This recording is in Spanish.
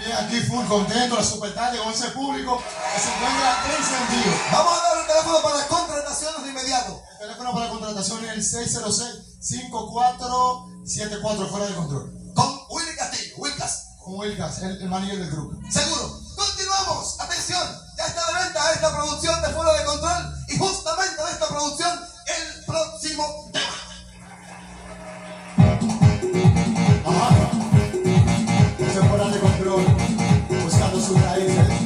Bien, aquí full contento, la super tarde con ese público que se encuentra encendido. Vamos a dar el teléfono para contrataciones de inmediato. El teléfono para contratación es el 606-5474, fuera de control. Con Willy Castillo, Wilcas. Con Wilcas, el manager del grupo. Seguro. Continuamos. Atención. Ya está de venta esta producción de Fuera de Control. Y justamente de esta producción, el próximo tema. Ajá. Ese fuera de control, buscando sus raíces.